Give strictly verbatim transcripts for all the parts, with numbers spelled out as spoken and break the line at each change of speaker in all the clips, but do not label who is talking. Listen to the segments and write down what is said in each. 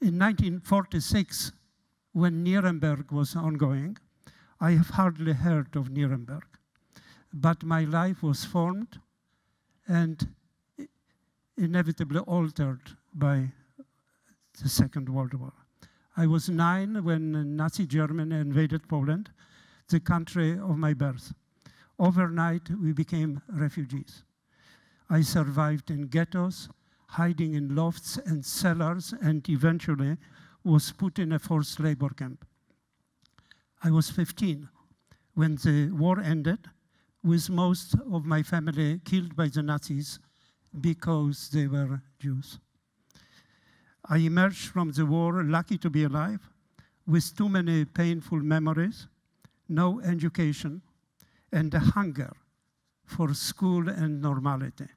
In nineteen forty-six, when Nuremberg was ongoing, I have hardly heard of Nuremberg, but my life was formed and inevitably altered by the Second World War. I was nine when Nazi Germany invaded Poland, the country of my birth. Overnight, we became refugees. I survived in ghettos, hiding in lofts and cellars, and eventually was put in a forced labor camp. I was fifteen when the war ended, with most of my family killed by the Nazis because they were Jews. I emerged from the war lucky to be alive, with too many painful memories, no education, and a hunger for school and normality.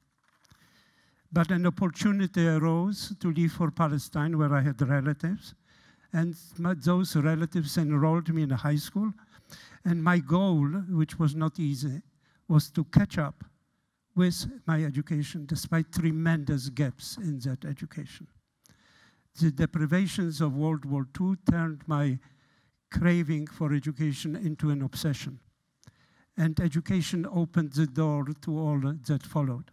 But an opportunity arose to leave for Palestine, where I had relatives, and my, those relatives enrolled me in a high school. And my goal, which was not easy, was to catch up with my education, despite tremendous gaps in that education. The deprivations of World War Two turned my craving for education into an obsession. And education opened the door to all that followed.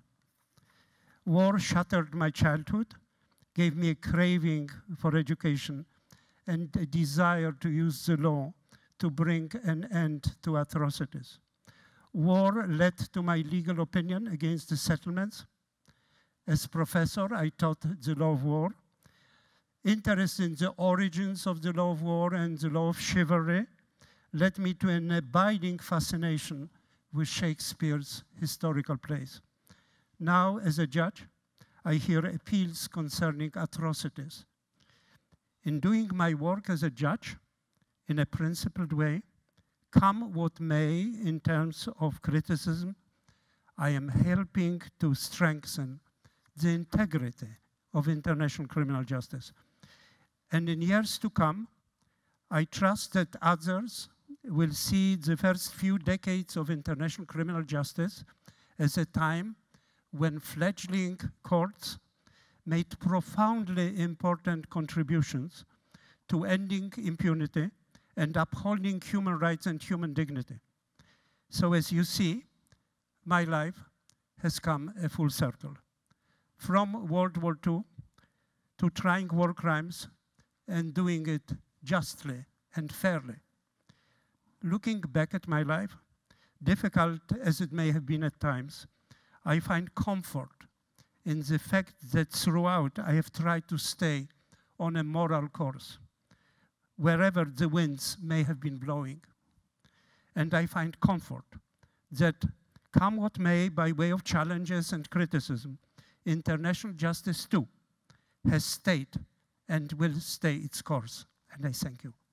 War shattered my childhood, gave me a craving for education and a desire to use the law to bring an end to atrocities. War led to my legal opinion against the settlements. As professor, I taught the law of war. Interest in the origins of the law of war and the law of chivalry led me to an abiding fascination with Shakespeare's historical plays. Now, as a judge, I hear appeals concerning atrocities. In doing my work as a judge, in a principled way, come what may in terms of criticism, I am helping to strengthen the integrity of international criminal justice. And in years to come, I trust that others will see the first few decades of international criminal justice as a time when fledgling courts made profoundly important contributions to ending impunity and upholding human rights and human dignity. So as you see, my life has come a full circle. From World War Two to trying war crimes and doing it justly and fairly. Looking back at my life, difficult as it may have been at times, I find comfort in the fact that throughout I have tried to stay on a moral course, wherever the winds may have been blowing. And I find comfort that, come what may, by way of challenges and criticism, international justice too has stayed and will stay its course. And I thank you.